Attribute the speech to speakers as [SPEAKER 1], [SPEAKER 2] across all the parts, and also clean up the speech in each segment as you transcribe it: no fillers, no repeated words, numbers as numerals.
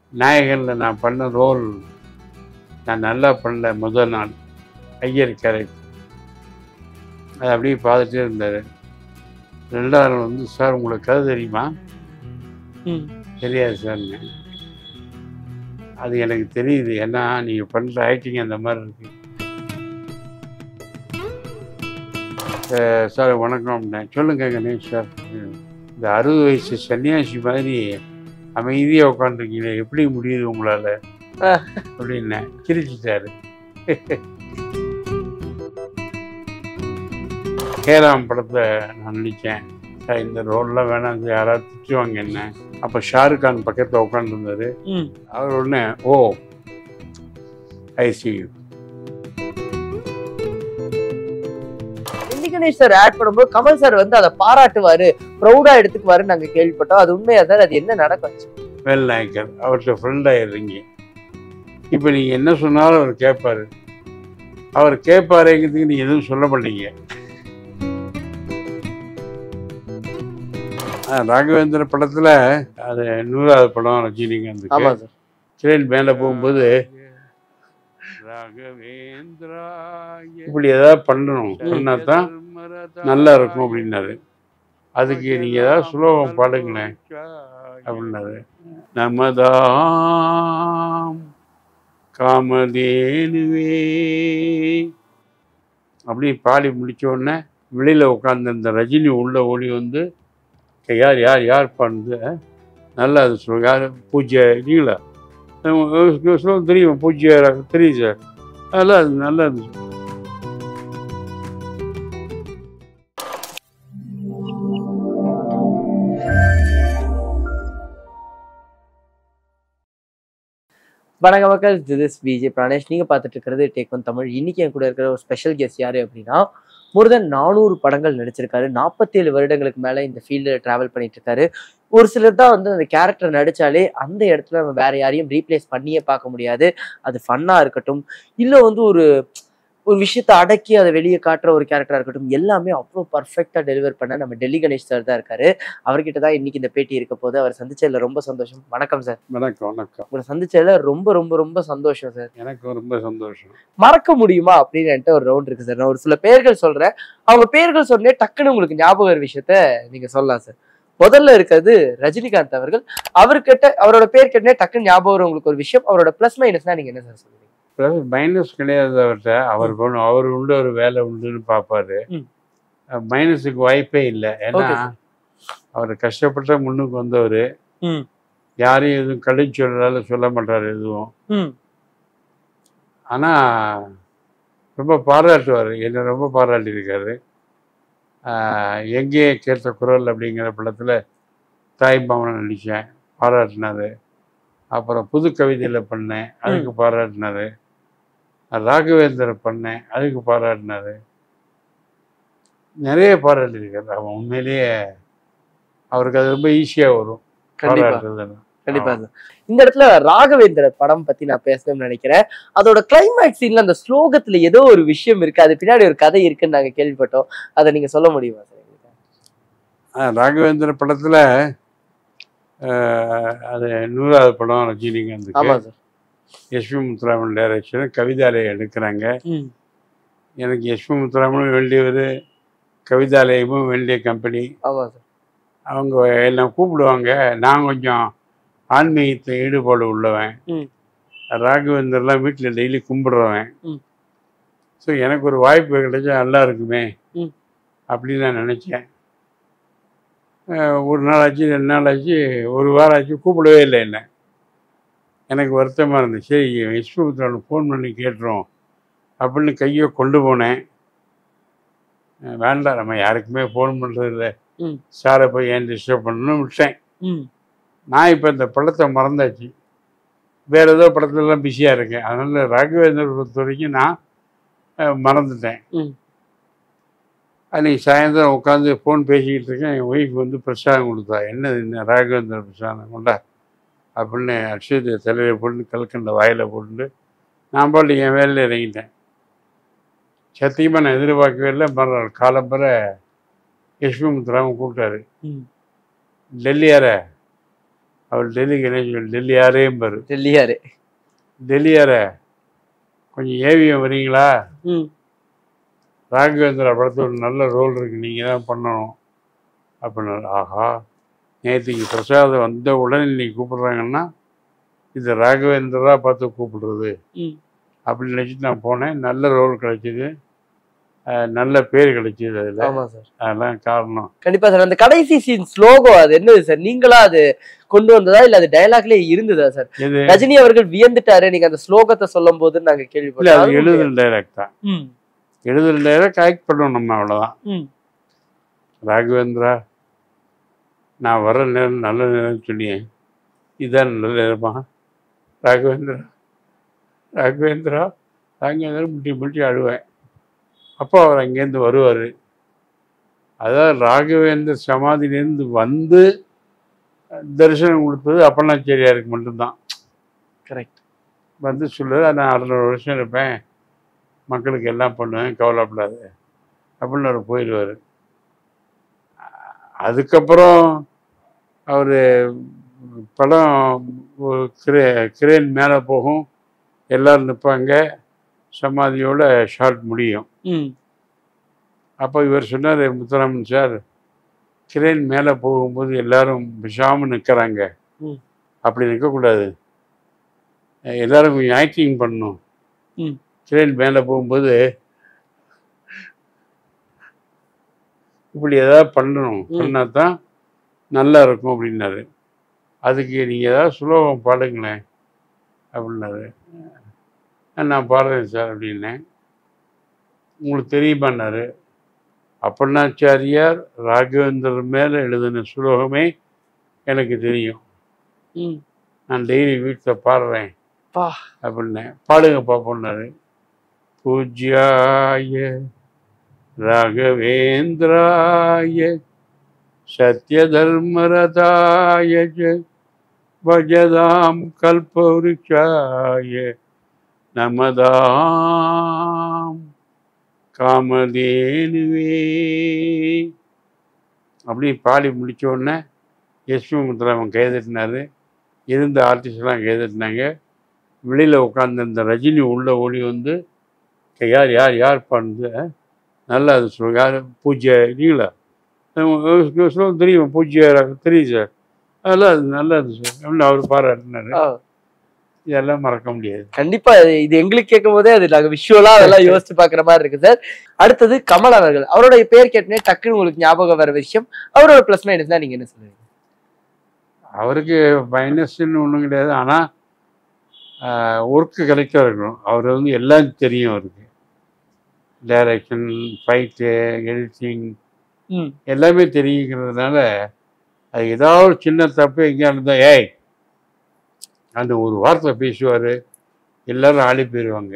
[SPEAKER 1] நாயகனில் நான் பண்ண ரோல் நான் நல்லா பண்ணல முதல் நாள். ஐயர் கேரக்டர். அதை அப்படியே பார்த்துட்டே இருந்தார். 2வது நாள் வந்து, சார் உங்களுக்கு கதை தெரியுமா? தெரியாது சார்ன்னு. அது எனக்கு தெரியுது, ஏன்னா நீங்கள் பண்ணுற ஆக்டிங் அந்த மாதிரி இருக்கு. சார் வணக்கம் அப்படின்னேன். சொல்லுங்க கணேஷ் சார், இந்த 60 வயசு சன்னியாசி மாதிரி அமைதியாக உட்காந்துருக்கீங்க, எப்படி முடியுது உங்களால் அப்படின்னேன். சிரிச்சிட்டாரு. கேராம் படத்தை நான் நடித்தேன் சார். இந்த ரோல்லாம் வேணாம், யாராவது திட்டுவாங்க என்ன. அப்போ ஷாருக் கான் பக்கத்தில் உட்காந்துருந்தாரு. அவர் உடனே, oh I see you.
[SPEAKER 2] Ganesh sir add பண்ணும்போது கமல் சார் வந்து அதை பாராட்டுவாரு, ப்ரௌடா எடுத்துக்குவாருன்னு நாங்க கேள்விப்பட்டோம். அது உண்மையா சார்? அது என்ன நடக்கும்?
[SPEAKER 1] வேல் நாயக்கர் அவர்கிட்ட ஃப்ரெண்டாயிருங்க. இப்போ நீங்கள் என்ன சொன்னாலும் அவர் கேட்பாரு. அவர் கேட்பாருங்கிறதுக்கு நீங்கள் எதுவும் சொல்ல மாட்டீங்க. ராகவேந்திர படத்தில் அது 100வது படம் ரஜினிகாந்த். ட்ரெயின் மேலே போகும்போது ராகவேந்திரா இப்படி ஏதாவது பண்ணணும், பண்ணா தான் நல்லா இருக்கும் அப்படின்னாரு. அதுக்கு நீங்கள் ஏதாவது சுலோகம் பாடுங்களேன் அப்படின்னாரு. நமதாம் காமதேனுவே அப்படி பாடி முடித்த உடனே வெளியில் உட்காந்து இந்த ரஜினி உள்ளே ஓடி வந்து, யார் யார் யார் பாடுது நல்லா அது சொல்லுங்க, யார் பூஜ்யா இல்லைங்களா சொல்ல தெரியும், பூஜ்யா தெரியும் சார், அதெல்லாம் அது நல்லா இருந்துச்சு.
[SPEAKER 2] வணக்கம் மக்கள், திஸ் இஸ் விஜே பிராணேஷ். நீங்கள் பார்த்துட்டு இருக்கிறது டேக் ஒன் தமிழ். இன்னைக்கு என் கூட இருக்கிற ஒரு ஸ்பெஷல் கெஸ்ட் யார் அப்படின்னா, மோர் தென் 400 படங்கள் நடிச்சிருக்காரு. 47 வருடங்களுக்கு மேலே இந்த ஃபீல்டில் ட்ராவல் பண்ணிட்டு இருக்காரு. ஒரு சிலர் தான் வந்து அந்த கேரக்டர் நடித்தாலே அந்த இடத்துல நம்ம வேற யாரையும் ரீப்ளேஸ் பண்ணியே பார்க்க முடியாது. அது ஃபன்னாக இருக்கட்டும், இல்லை வந்து ஒரு விஷயத்தை அடக்கி அதை வெளியே காட்டுற ஒரு கேரக்டராக இருக்கட்டும், எல்லாமே அவ்வளோ பர்ஃபெக்டாக டெலிவர் பண்ண நம்ம டெல்லி கணேஷ் சார் தான் இருக்காரு. அவர்கிட்ட தான் இன்னைக்கு இந்த பேட்டி இருக்க போது. அவர் சந்திச்சதில் ரொம்ப சந்தோஷம். வணக்கம் சார்.
[SPEAKER 1] வணக்கம். வணக்கம்.
[SPEAKER 2] உங்களை சந்திச்சதில் ரொம்ப ரொம்ப ரொம்ப சந்தோஷம் சார்.
[SPEAKER 1] எனக்கு ரொம்ப சந்தோஷம்.
[SPEAKER 2] மறக்க முடியுமா அப்படின்னு ஒரு ரவுண்ட் இருக்கு சார். நான் ஒரு சில பேர்கள் சொல்றேன், அவங்க பேர்கள் சொன்னே டக்குன்னு உங்களுக்கு ஞாபகம் ஒரு விஷயத்த நீங்க சொல்லலாம் சார். முதல்ல இருக்கிறது ரஜினிகாந்த் அவர்கள். அவர்கிட்ட அவரோட பேர் கேட்டே டக்குன்னு ஞாபகம் உங்களுக்கு ஒரு விஷயம், அவரோட பிளஸ் மைனஸ்னா நீங்க என்ன சார் சொல்லுவீங்க?
[SPEAKER 1] ப்ளஸ் மைனஸ் கிடையாது அவர்கிட்ட. அவர் உண்டு ஒரு வேலை உண்டுன்னு பார்ப்பாரு. மைனஸுக்கு வாய்ப்பே இல்லை. ஏன்னா அவர் கஷ்டப்பட்ட முன்னுக்கு வந்தவர். யாரையும் எதுவும் கழிச்சு சொல்றதால சொல்ல மாட்டார் எதுவும். ஆனால் ரொம்ப பாராட்டுவார், என்னை ரொம்ப பாராட்டியிருக்காரு. எங்கே கேட்ட குரல் அப்படிங்கிற படத்தில் தாய்மாமனை நடித்தேன், பாராட்டினார். அப்புறம் புது கவிதையில் பண்ணேன், அதுக்கு பாராட்டினார். ராகவேந்தர் பண்ணேன், அதுக்கு பாராட்டினார். நிறைய பாராட்டியிருக்காரு. அவன் உண்மையிலேயே அவருக்கு அது ரொம்ப ஈஸியாக வரும் பாராட்டுறதுன்னு.
[SPEAKER 2] கண்டிப்பா சார். இந்த இடத்துல ராகவேந்தர் படம் பத்தி நான் பேசணும்னு நினைக்கிறேன். அதோட கிளைமேக்ஸ் சீன்ல அந்த ஸ்லோகத்துல ஏதோ ஒரு விஷயம் இருக்கு, அது பின்னாடி ஒரு கதை இருக்குன்னு நாங்க கேள்விப்பட்டோம். அதை நீங்க சொல்ல முடியுமா சார்?
[SPEAKER 1] ராகவேந்திர படத்துல அது 100வது படம் ரஜினிகாந்த்.
[SPEAKER 2] ஆமா சார்.
[SPEAKER 1] எஸ்பி முத்துராமன் டைரக்ஷன், கவிதாலயம் எடுக்கிறாங்க. எனக்கு எஸ்பி முத்துராமனும் வேண்டியவர், கவிதாலயமும் வேண்டிய கம்பெனி.
[SPEAKER 2] ஆமா சார்.
[SPEAKER 1] அவங்க எல்லாம் கூப்பிடுவாங்க. நான் கொஞ்சம் ஆன்மீகத்தை ஈடுபாடு உள்ளவன். ராகவேந்தர்லாம் வீட்டில் டெய்லி கும்பிடுறவன். ஸோ எனக்கு ஒரு வாய்ப்பு கிடைச்சா நல்லா இருக்குமே அப்படின்னு நான் நினச்சேன். ஒரு நாள் ஆச்சு, 2 நாள் ஆச்சு, ஒரு வாரம் ஆச்சு, கூப்பிடவே இல்லை என்ன. எனக்கு வருத்தமாக இருந்துச்சு. சரி எஸ்பி முத்துராமன் ஃபோன் பண்ணி கேட்டுரும் அப்படின்னு கையை கொண்டு போனேன். வேண்டாம், நம்ம யாருக்குமே ஃபோன் பண்ணுறதில்ல, சாரை போய் ஏன் டிஸ்டர்ப் பண்ணணும்னு விட்டேன். நான் இப்போ இந்த படத்தை மறந்தாச்சு, வேறு ஏதோ படத்துலலாம் பிஸியாக இருக்கேன். அதனால் ராகவேந்தர் பொறுத்த வரைக்கும் நான் மறந்துட்டேன். அன்றைக்கி சாயந்தரம் உட்காந்து ஃபோன் பேசிக்கிட்டு இருக்கேன். என் ஒய்ஃப் வந்து பிரசாதம் கொடுத்தா. என்ன ராகவேந்தர் பிரசாதம் கொண்டா அப்படின்னு அக்ஷயத்தை தலையில் போட்டு கல்கண்ட வாயில் போட்டு நான் பாட்டு என் வேலையில் இறங்கிட்டேன். சத்தியமாக நான் எதிர்பார்க்கவே இல்லை. மறுநாள் காலம்பரை எஸ்பி முத்துராமன் கூப்பிட்டாரு. டெல்லியார அவர் டெல்லி கணேஷ் டெல்லி யாரேயும் பாரு.
[SPEAKER 2] டெல்லியாரு.
[SPEAKER 1] டெல்லி யார கொஞ்சம் ஏவிஎம் வரீங்களா, ராகவேந்திரா படத்தில் ஒரு நல்ல ரோல் இருக்குது, நீங்கள் தான் பண்ணணும் அப்படின்னு. ஆஹா, நேற்றுக்கு பிரசாதம் வந்த உடனே இன்னைக்கு கூப்பிடுறாங்கன்னா இது ராகவேந்திரா பார்த்து கூப்பிடுறது அப்படின்னு நினச்சிட்டு நான் போனேன். நல்ல ரோல் கிடைச்சிது, நல்ல பேர் கிடைச்சிது அதில்.
[SPEAKER 2] ஆமாம் சார்.
[SPEAKER 1] அதெல்லாம் காரணம்.
[SPEAKER 2] கண்டிப்பா சார். அந்த கடைசி சீன் ஸ்லோகோ அது என்னது சார்? நீங்களா அது கொண்டு வந்ததா இல்ல அது டயலாக்லயே இருந்ததா சார்? ரஜினி அவர்கள் வியந்துட்டாரு நீங்க அந்த ஸ்லோகத்தை சொல்லும் போது நாங்க கேள்விப்பட்டோம்.
[SPEAKER 1] அது எழுதுற டைலாக் தான். எழுதுற டைலாக் ஆக்ட் பண்ணோம் நம்ம, அவ்வளோதான். ராகவேந்திரா நான் வர நேரம் நல்ல நேரம் சொன்னேன், இதுதான் நல்ல நேரமா? ராகவேந்திரா ராகவேந்திரா ராகவேந்திரா முட்டி முட்டி அழுவேன். அப்போ அவர் அங்கேருந்து வருவார். அதாவது ராகவேந்தர் சமாதியிலேருந்து வந்து தரிசனம் கொடுத்தது அப்பண்ணாச்சேரியாருக்கு மட்டும்தான்.
[SPEAKER 2] கரெக்ட்.
[SPEAKER 1] வந்து சொல்லுவார், நான் 600 வருஷம் இருப்பேன், மக்களுக்கு எல்லாம் பண்ணுவேன், கவலைப்படாது அப்படின்னு அவர் போயிடுவார். அதுக்கப்புறம் அவர் படம் கிரேன் மேலே போகும், எல்லோரும் நிற்பாங்க, சமாதியோட ஷார்ட் முடியும். அப்போ இவர் சொன்னார், முத்துராமன் சார், கிரேன் மேலே போகும்போது எல்லாரும் விஷாமல் நிற்கிறாங்க, அப்படி நிற்கக்கூடாது, எல்லாரும் கொஞ்சம் ஆக்டிங் பண்ணணும். கிரேன் மேலே போகும்போது இப்படி ஏதாவது பண்ணணும், பண்ணால் தான் நல்லா இருக்கும் அப்படின்னாரு. அதுக்கு நீங்கள் ஏதாவது சுலோகம் பாடுங்களேன் அப்படின்னாரு. நான் பாடுறேன் சார் அப்படின்னேன். உங்களுக்கு தெரியுமான்னாரு. அப்பண்ணாச்சாரியார் ராகவேந்தர் மேலே எழுதின சுலோகமே எனக்கு தெரியும், நான் டெய்லி வீட்டில் பாடுறேன் அப்படின்னேன். பாடுங்க பாப்போன்னாரு. பூஜ்யாய ராகவேந்திராய சத்யதர்மரதாய பஜதாம் கல்பவருஷாய நமதாம் காமதேனுவே அப்படி பாடி முடித்த உடனே எஸ்பி முத்துராமன் கைதட்டினார். இருந்த ஆர்டிஸ்ட்லாம் கைதட்டினாங்க. வெளியில் உட்காந்துருந்த ரஜினி உள்ளே ஓடி வந்து, யார் யார் யார் பாடுது, நல்லா அது சொல்லுங்க, யார் பூஜ்யா இல்லைங்களா, சொல்ல தெரியும், பூஜ்யா தெரியும் சார், அதெல்லாம் அது நல்லா இருந்துச்சு சார் அப்படின்னு அவர் பாராட்டினாரு. இதெல்லாம் மறக்க முடியாது.
[SPEAKER 2] கண்டிப்பா இது எங்களுக்கு கேட்கும் போதே அது நாங்க விஷுவலா அதெல்லாம் யோசிச்சு பாக்குற மாதிரி இருக்கு சார். அடுத்தது கமல் அவர்கள், அவருடைய பேர் கேட்டனே டக்குன்னு உங்களுக்கு ஞாபகம் வர விஷயம், அவரோட பிளஸ் மைனஸ் தான் நீங்க என்ன சொல்லுவீங்க?
[SPEAKER 1] அவருக்கு மைனஸ்ன்னு ஒன்றும் கிடையாது, ஆனால் ஒர்க்கு கரெக்டாக இருக்கணும். அவர் வந்து எல்லாம் தெரியும், அவருக்கு டைரக்ஷன், ஃபைட்டு, எடிட்டிங் எல்லாமே தெரியுங்கிறதுனால அது ஏதாவது ஒரு சின்ன தப்பு எங்கேயா இருந்தால் ஏய் அந்த ஒரு வார்த்தை பேசுவார், எல்லாரும் ஆளி போயிடுவாங்க.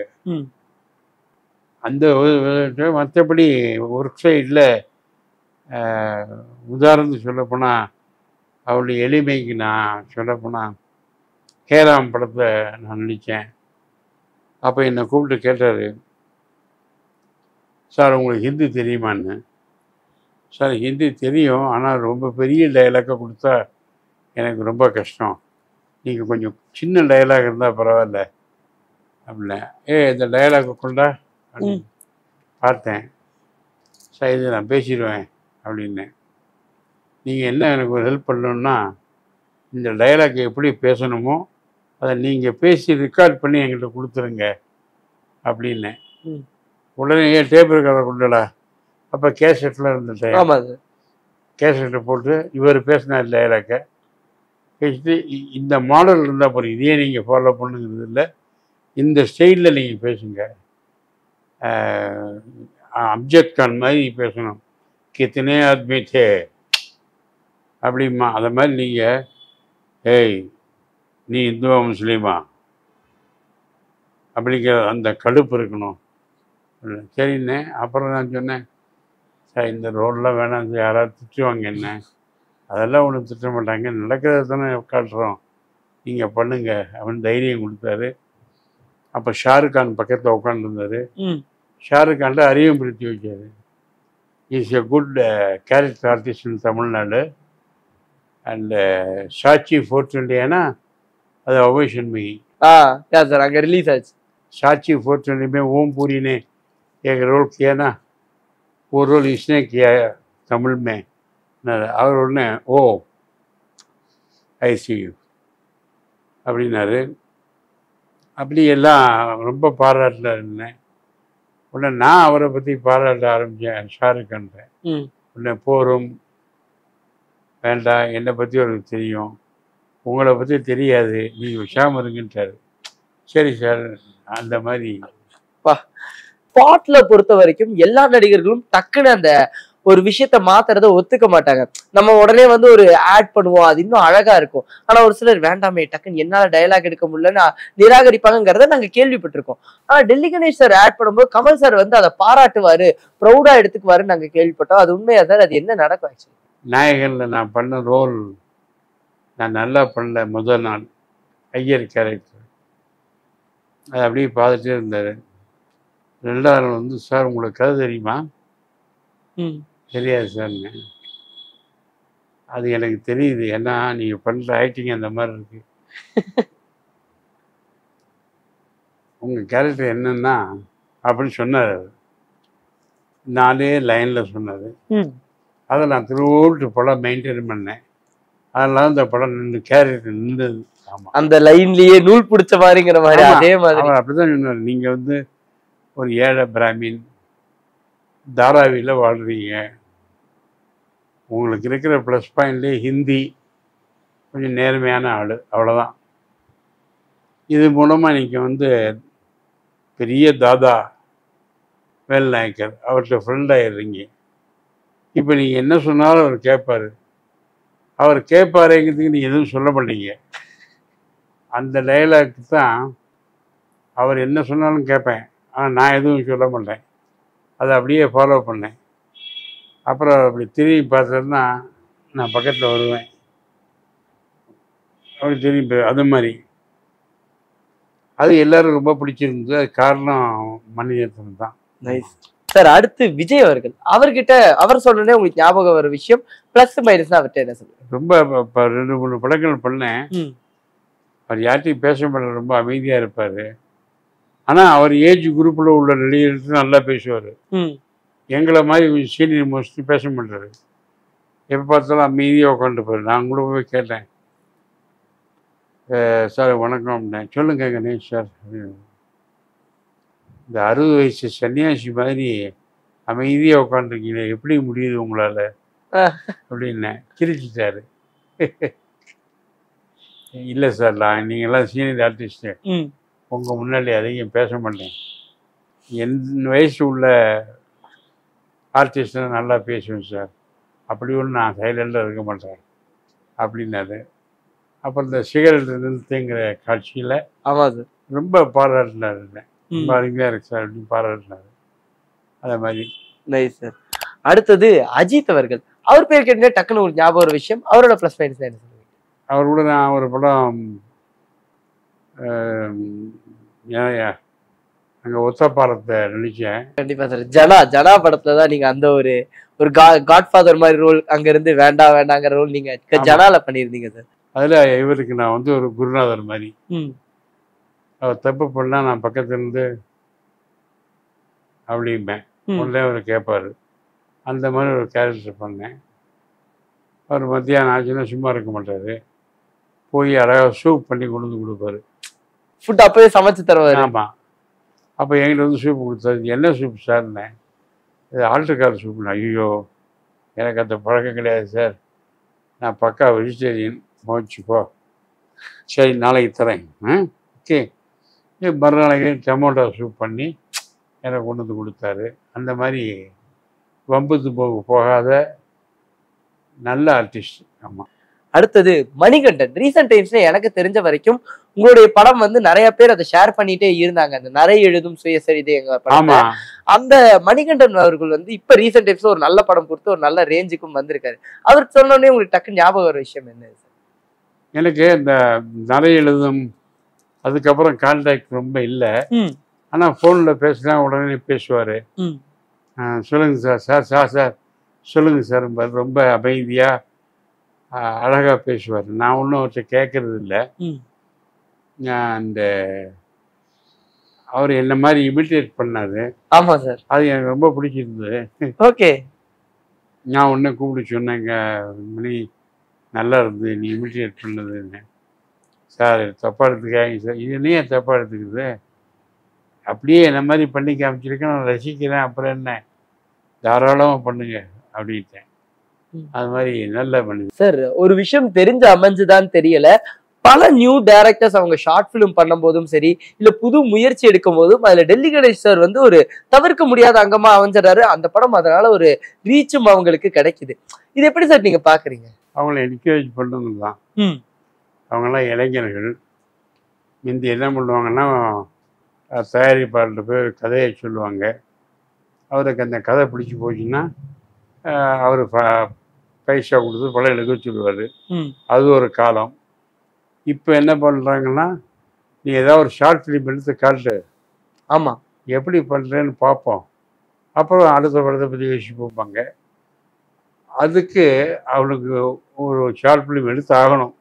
[SPEAKER 1] அந்த மற்றபடி ஒர்க் சைடில் உதாரணத்துக்கு சொல்லப்போனால் அவருடைய எளிமைக்கு நான் சொல்லப்போனால் ஹேராம் படத்தை நான் நடித்தேன். அப்போ என்னை கூப்பிட்டு கேட்டார், சார் உங்களுக்கு ஹிந்தி தெரியுமான்னு. சார் ஹிந்தி தெரியும், ஆனால் ரொம்ப பெரிய டைலாக்காக கொடுத்தா எனக்கு ரொம்ப கஷ்டம், நீங்கள் கொஞ்சம் சின்ன டைலாக் இருந்தால் பரவாயில்ல அப்படின்னா. இந்த டைலாக்கை கொண்டா அப்படின்னு பார்த்தேன். சார் இது நான் பேசிடுவேன் அப்படின்னேன். நீங்கள் என்ன எனக்கு ஒரு ஹெல்ப் பண்ணணுன்னா, இந்த டைலாக் எப்படி பேசணுமோ அதை நீங்கள் பேசி ரெக்கார்ட் பண்ணி என்கிட்ட கொடுத்துருங்க அப்படின்னேன். உடனே டேப் ரெக்கார்டர் கொண்டுடா. அப்போ கேசட்டில் இருந்துட்டேன். கேசட்டை போட்டு இவர் பேசின டைலாக்கை பேசிட்டு, இந்த மாடல் இருந்தால் போகிறீங்க, இதையே நீங்கள் ஃபாலோ பண்ணுங்கிறது இல்லை, இந்த ஸ்டைலில் நீங்கள் பேசுங்க, அப்ஜெக்ட் கான் மாதிரி பேசணும், கித்தனே ஆத்மி தே அப்படிமா, அதை மாதிரி நீங்கள் ஏய் நீ இந்துவா முஸ்லீமா அப்படிங்கிற அந்த கடுப்பு இருக்கணும். சரிண்ணே. அப்புறம் நான் சொன்னேன், சார் இந்த ரோடெலாம் வேணாம் சார், யாராவது திட்டுவாங்க என்ன, அதெல்லாம் ஒன்றும் திட்ட மாட்டாங்க, நடக்கிறத தானே காட்டுறோம், நீங்கள் பண்ணுங்க அப்படின்னு தைரியம் கொடுத்தாரு. அப்போ ஷாருக் கான் பக்கத்தில் உட்காந்துருந்தார். ஷாருக் கான்ட்ட அறிமுகப்படுத்தி வைக்காரு. Is a good character artist in Tamil Nadu, and சாட்சி 420 அது अवोशन में ही
[SPEAKER 2] சார் அங்க ரிலீஸ் ஆச்சு.
[SPEAKER 1] साक्षी 420 में ओम पुरी ने एक रोल किया ना, वो रोल इसने किया है तमिल में அவர் உடனே ஓ ஐசியூ அப்படின்னாரு. அப்படி எல்லாம் ரொம்ப பாராட்டினேன். உடனே நான் அவரை பற்றி பாராட்ட ஆரம்பித்தேன். ஷாருக் கான்ட்ட உடனே போரும் வேண்டாம், என்னை பற்றி அவருக்கு தெரியும், உங்களை பற்றி தெரியாது, நீங்கள் விஷாமல் இருங்கன்ட்டாரு. சரி சார், அந்த மாதிரி.
[SPEAKER 2] ஸ்பாட்ல பொறுத்த வரைக்கும் எல்லா நடிகர்களும் டக்குன்னு அந்த ஒரு விஷயத்த மாத்துறத ஒத்துக்க மாட்டாங்க. நம்ம உடனே வந்து ஒரு ஆட் பண்ணுவோம், அது இன்னும் அழகா இருக்கும். ஆனா ஒரு சிலர் வேண்டாமே, டக்குன்னு என்னால டயலாக் எடுக்க முடியலன்னு நிராகரிப்பாங்கிறத நாங்க கேள்விப்பட்டிருக்கோம். ஆனா டெல்லி கணேஷ் சார் ஆட் பண்ணும்போது கமல் சார் வந்து அதை பாராட்டுவாரு, ப்ரௌடா எடுத்துக்குவாருன்னு நாங்க கேள்விப்பட்டோம். அது உண்மையா சார்? அது என்ன நடக்கும் ஆக்சுவலி?
[SPEAKER 1] நாயகன்ல நான் பண்ண ரோல் நான் நல்லா பண்ணல. முதல் நாள் ஐயர் கேரக்டர் அது அப்படியே பார்த்துட்டே இருந்தார். ரெண்டாவது நாள் வந்து சார் உங்களுக்கு கதை தெரியுமா? தெரியாது சார்ங்க. அது எனக்கு தெரியுது, ஏன்னா நீங்கள் பண்ணுற ஆக்டிங் அந்த மாதிரி இருக்கு. உங்கள் கேரக்டர் என்னன்னா அப்படின்னு சொன்னார். 4 லைனில் சொன்னார். அதை நான் திருவோட்டு படம் மெயின்டைன் பண்ணேன். அதனால இந்த படம் கேரக்டர் நின்றது. ஆமாம்,
[SPEAKER 2] அந்த லைன்லயே நூல் பிடிச்ச மாதிரிங்கிற மாதிரி. அதே மாதிரி
[SPEAKER 1] அவர் அப்படிதான் சொன்னார். நீங்கள் வந்து ஒரு ஏழை பிராமின் தாராவியில் வாழ்கிறீங்க, உங்களுக்கு இருக்கிற ப்ளஸ் பாயிண்ட்லேயே ஹிந்தி, கொஞ்சம் நேர்மையான ஆள், அவ்வளோதான். இது மூலமாக நீங்கள் வந்து பெரிய தாதா வேல்நாயக்கர் அவர்கிட்ட ஃப்ரெண்ட் ஆகிடுறீங்க. இப்போ நீங்கள் என்ன சொன்னாலும் அவர் கேட்பார். அவர் கேட்பாருங்கிறதுக்கு நீங்கள் எதுவும் சொல்ல மாட்டீங்க. அந்த டைலாக்கு தான் அவர் என்ன சொன்னாலும் கேட்பேன், ஆனால் நான் எதுவும் சொல்ல மாட்டேன். அதை அப்படியே ஃபாலோ பண்ணேன். அப்புறம் அப்படி திரும்பி பார்த்தோன்னா நான் பக்கத்தில் வருவேன், அப்படி திரும்பி அது மாதிரி. அது எல்லாரும் ரொம்ப பிடிச்சிருந்தது. அது காரணம் மணிரத்னம் தான்.
[SPEAKER 2] Nice sir. அடுத்து விஜய் அவர்கள், அவர்கிட்ட அவர் சொன்னே உங்களுக்கு ஞாபகம் வர விஷயம் பிளஸ் மைனஸ் அவர்கிட்ட என்ன சொல்லுங்க?
[SPEAKER 1] ரொம்ப 2-3 படங்கள் பண்ணேன். அவர் யார்ட்டையும் பேச மாட்டார், ரொம்ப அமைதியாக இருப்பார். ஆனால் அவர் ஏஜ் குரூப்பில் உள்ள நடிகர்களுக்கு நல்லா பேசுவார். எங்களை மாதிரி சீனியர் மோஸ்ட்லி பேச மாட்டார். எப்போ பார்த்தாலும் அமைதியாக உட்காந்துப்பார். நான் கூட போய் கேட்டேன், சார் வணக்கம் அப்படின்னேன். சொல்லுங்க கணேஷ் சார், இந்த 60 வயசு சன்னியாசி மாதிரி அமைதியாக உட்காந்துருக்கீங்களே, எப்படி முடியுது உங்களால் அப்படின்னேன். சிரிச்சிட்டாரு. இல்லை சார், நீங்கள்லாம் சீனியர் ஆர்டிஸ்ட்டு, உங்கள் முன்னாடி அதிகம் பேச மாட்டேன். என் வயசு உள்ள ஆர்டிஸ்ட்டை நல்லா பேசுவேன் சார், அப்படி ஒன்று நான் சைலண்டாக இருக்க மாட்டேன் அப்படின்னாரு. அப்புறம் இந்த சிகரெட் நிறுத்துங்கிற காட்சியில்
[SPEAKER 2] ஆமாம் சார்
[SPEAKER 1] ரொம்ப பாராட்டினார். ரொம்ப அருமையாக இருக்கு சார் அப்படின்னு பாராட்டினார். அதே மாதிரி.
[SPEAKER 2] Nice sir. அடுத்தது அஜித் அவர்கள், அவர் பேர் கேட்டு டக்குன்னு உங்களுக்கு ஞாபகம் ஒரு விஷயம், அவரோட ப்ளஸ் பாயிண்ட்ஸ் என்ன சொல்லுவீங்க?
[SPEAKER 1] அவர் கூட நான் ஒரு படம் அங்கே ஒத்தப்பாலத்தை நடித்தேன்.
[SPEAKER 2] கண்டிப்பாக சார். ஜனா படத்தில் தான் நீங்கள் அந்த ஒரு காட்ஃபாதர் மாதிரி ரோல், அங்கேருந்து வேண்டாங்கிற ரோல் நீங்கள் ஜனால பண்ணியிருந்தீங்க சார்.
[SPEAKER 1] அதில் இவருக்கு நான் வந்து ஒரு குருநாதர் மாதிரி. அவர் தப்பு பண்ணால் நான் பக்கத்துலேருந்து அப்படிம்பேன், உடனே அவர் கேட்பார். அந்த மாதிரி ஒரு கேரக்டர் பண்ணேன். அவர் மத்தியானம் ஆச்சுன்னா சும்மா இருக்க மாட்டார், போய் அழகாக சூப் பண்ணி கொண்டு வந்து கொடுப்பாரு.
[SPEAKER 2] ஃபுட் அப்போயே சமைச்சு தருவார்.
[SPEAKER 1] ஆமாம். அப்போ என்கிட்ட வந்து சூப் கொடுத்தாரு. என்ன சூப் சார்னேன். இது ஆல்ட்ருக்கார சூப்னு. ஐயோ, எனக்கு அந்த பழக்கம் கிடையாது சார், நான் பக்கா வெஜிடேரியன், போச்சுப்போ, சரி நாளைக்கு தரேன். ஓகே. மறுநாளைக்கு டொமேட்டோ சூப் பண்ணி எனக்கு கொண்டு வந்து கொடுத்தாரு. அந்த மாதிரி வம்புத்து போகாத நல்ல ஆர்டிஸ்ட். ஆமாம்.
[SPEAKER 2] அடுத்தது மணிகண்டன். ரீசெண்ட் டைம்ஸ்ல எனக்கு தெரிஞ்ச வரைக்கும் உங்களுடைய படம் வந்து நிறைய பேர் அதை ஷேர் பண்ணிட்டே இருந்தாங்க, அந்த நிறைய எழுதும் சுயசரிதை எங்க படம். அந்த மணிகண்டன் அவர்கள் வந்து இப்ப ரீசெண்ட் டைம்ஸ்ல ஒரு நல்ல படம் கொடுத்து ஒரு நல்ல ரேஞ்சுக்கும் வந்திருக்காரு. அவருக்கு சொன்னோடனே உங்களுக்கு டக்கு ஞாபகம் வர விஷயம் என்ன?
[SPEAKER 1] எனக்கு இந்த நிறைய எழுதும் அதுக்கப்புறம் கான்டாக்ட் ரொம்ப இல்லை. ஆனால் ஃபோனில் பேசினா உடனே பேசுவார். சொல்லுங்கள் சார், சார் சார் சார் சொல்லுங்கள் சார், ரொம்ப அமைதியாக அழகாக பேசுவார். நான் ஒன்றும் அவர்கிட்ட கேட்கறது இல்லை.
[SPEAKER 2] ம்.
[SPEAKER 1] அந்த அவர் என்ன மாதிரி இமிட்டேட் பண்ணார்.
[SPEAKER 2] ஆமா சார்.
[SPEAKER 1] அது எனக்கு ரொம்ப பிடிச்சிருந்தது.
[SPEAKER 2] ஓகே.
[SPEAKER 1] நான் உடனே கூப்பிட்டு சொன்னேங்க, மணி நல்லா இருந்தது நீ இமிட்டேட் பண்ணதுன்னு. சார் தப்பாக எடுத்துக்காங்க சார். இது என்னையே தப்பாக எடுத்துக்குது, அப்படியே என்ன மாதிரி பண்ணி காமிச்சிருக்கேன், நான் ரசிக்கிறேன், அப்புறம் என்ன, தாராளமாக பண்ணுங்க அப்படின்ட்டேன். அது மாதிரி நல்லா பண்ணுது
[SPEAKER 2] சார். ஒரு விஷயம் தெரிஞ்சு அமைஞ்சுதான் தெரியல, பல நியூ டைரக்டர்ஸ் அவங்க ஷார்ட் பிலிம் பண்ணும் போதும் சரி, இல்ல புது முயற்சி எடுக்கும் போதும் அதுல டெல்லி கணேஷ் சார் வந்து ஒரு தவிர்க்க முடியாத அங்கமா அமைஞ்சிடறாரு. அந்த படம் அதனால ஒரு ரீச்சும் அவங்களுக்கு கிடைக்குது. இது எப்படி சார் நீங்க பாக்குறீங்க?
[SPEAKER 1] அவங்கள என்கரேஜ் பண்ணணும் தான். அவங்கெல்லாம் இளைஞர்கள். முந்தி என்ன பண்ணுவாங்கன்னா, தயாரிப்பாளர்கிட்ட போய் கதையை சொல்லுவாங்க. அவருக்கு அந்த கதை பிடிச்சி போச்சுன்னா அவர் பைசா கொடுத்து படம் எடுக்க சொல்லுவார். அது ஒரு காலம். இப்போ என்ன பண்ணுறாங்கன்னா, நீ ஏதாவது ஒரு ஷார்ட் ஃபிலிம் எடுத்து காட்டு,
[SPEAKER 2] ஆமாம்
[SPEAKER 1] எப்படி பண்ணுறேன்னு பார்ப்போம், அப்புறம் அடுத்த படத்தை பற்றி யோசிச்சு பார்ப்பாங்க. அதுக்கு அவனுக்கு ஒரு ஷார்ட் ஃபிலிம் எடுத்து ஆகணும்.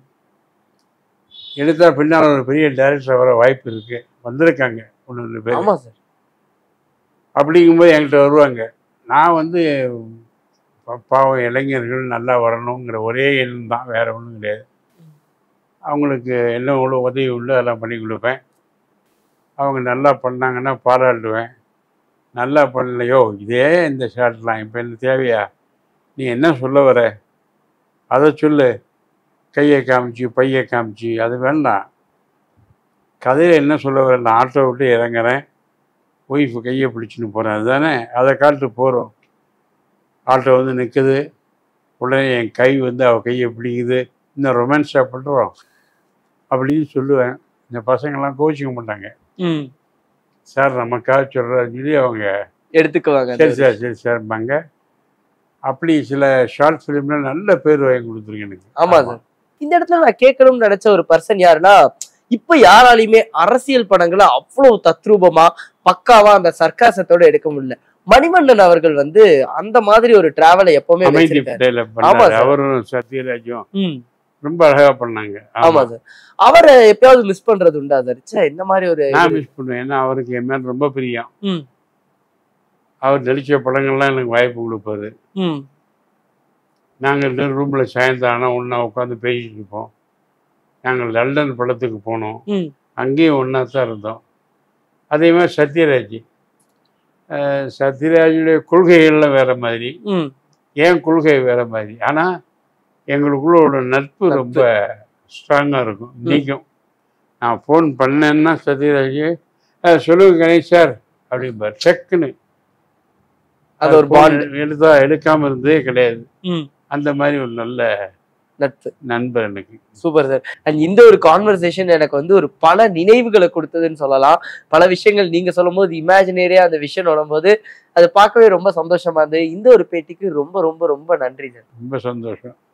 [SPEAKER 1] எடுத்தால் பின்னால் ஒரு பெரிய டைரக்டர் வர வாய்ப்பு இருக்குது, வந்திருக்காங்க 1-2 பேர்.
[SPEAKER 2] ஆமாம் சார்.
[SPEAKER 1] அப்படிங்கும்போது என்கிட்ட வருவாங்க. நான் வந்து பாவம் இளைஞர்கள் நல்லா வரணுங்கிற ஒரே எண்ணம் தான், வேறு ஒன்றும் கிடையாது. அவங்களுக்கு என்ன எவ்வளோ உதவி உள்ள அதெல்லாம் பண்ணி கொடுப்பேன். அவங்க நல்லா பண்ணாங்கன்னா பாராட்டுவேன். நல்லா பண்ணலையோ, இதே இந்த ஷார்ட்லாம் இப்போ என்ன தேவையா, நீ என்ன சொல்ல வர அதை சொல்லு, கையை காமிச்சு பையை காமிச்சு அது வேண்டாம். கதையில் என்ன சொல்ல வர, நான் ஆட்டோ விட்டு இறங்குறேன், ஒய்ஃபு கையை பிடிச்சின்னு போகிறேன், அதுதானே, அதை காட்டு போகிறோம். ஆட்டோ வந்து நிற்குது, உடனே என் கை வந்து அவள் கையை பிடிக்குது, இன்னும் ரொமான்ஸாக பண்ணுறோம் அப்படின்னு சொல்லுவேன். இந்த பசங்கள்லாம் கோச்சிக்க மாட்டாங்க. சார் நமக்காக சொல்கிறான்னு சொல்லி அவங்க
[SPEAKER 2] எடுத்துக்குவாங்க.
[SPEAKER 1] சரி சார் சரி சார்பாங்க. அப்படி சில ஷார்ட் ஃபிலிம்ல நல்ல பேர் வாங்கி கொடுத்துருங்க எனக்கு.
[SPEAKER 2] ஆமாம் சார். இந்த இடத்துல நான் கேட்கணும்னு நினைச்ச ஒரு பர்சன் யாருன்னா, இப்ப யாராலையுமே அரசியல் படங்களை அவ்வளவு தத்ரூபமா பக்காவா அந்த சர்க்காசத்தோட எடுக்க முடியல. மணிகண்டன் அவர்கள் வந்து அந்த மாதிரி ஒரு டிராவலை எப்பவுமே
[SPEAKER 1] அவரும் சத்யராஜும் ரொம்ப அழகா பண்ணாங்க.
[SPEAKER 2] ஆமா சார். அவரை எப்பயாவது மிஸ் பண்றது உண்டா சார்? இந்த மாதிரி ஒரு
[SPEAKER 1] நான் மிஸ் பண்ணுவேன். ஏன்னா அவருக்கு என் மேல ரொம்ப பிரியம். அவர் நடிச்ச படங்கள்லாம் எனக்கு வாய்ப்பு கொடுப்பாரு. நாங்கள் 2 ரூம்ல சாயந்தரம் ஆனால் ஒன்றா உட்காந்து பேசிட்டு இருப்போம். நாங்கள் லண்டன் படத்துக்கு போனோம், அங்கேயும் ஒன்றா தான் இருந்தோம். அதே மாதிரி சத்யராஜுடைய கொள்கைகள்லாம் வேற மாதிரி, என் கொள்கை வேற மாதிரி. ஆனால் எங்களுக்குள்ள ஒரு நட்பு ரொம்ப ஸ்ட்ராங்காக இருக்கும். இன்றைக்கும் நான் ஃபோன் பண்ணேன்னா சத்யராஜ் சொல்லுங்க கணேஷ் சார் அப்படிம்பார். டக்குன்னு
[SPEAKER 2] அது ஒரு
[SPEAKER 1] எடுக்காமல் இருந்ததே கிடையாது. அந்த மாதிரி ஒரு நல்ல நண்பர் எனக்கு.
[SPEAKER 2] Super sir. அண்ட் இந்த ஒரு கான்வர்சேஷன் எனக்கு வந்து ஒரு பல நினைவுகளை கொடுத்ததுன்னு சொல்லலாம். பல விஷயங்கள் நீங்க சொல்லும் போது இமேஜினரியா அந்த விஷயம் வரும்போது அதை பார்க்கவே ரொம்ப சந்தோஷமா இருந்தது. இந்த ஒரு பேட்டிக்கு ரொம்ப ரொம்ப ரொம்ப நன்றி சார்.
[SPEAKER 1] ரொம்ப சந்தோஷம்.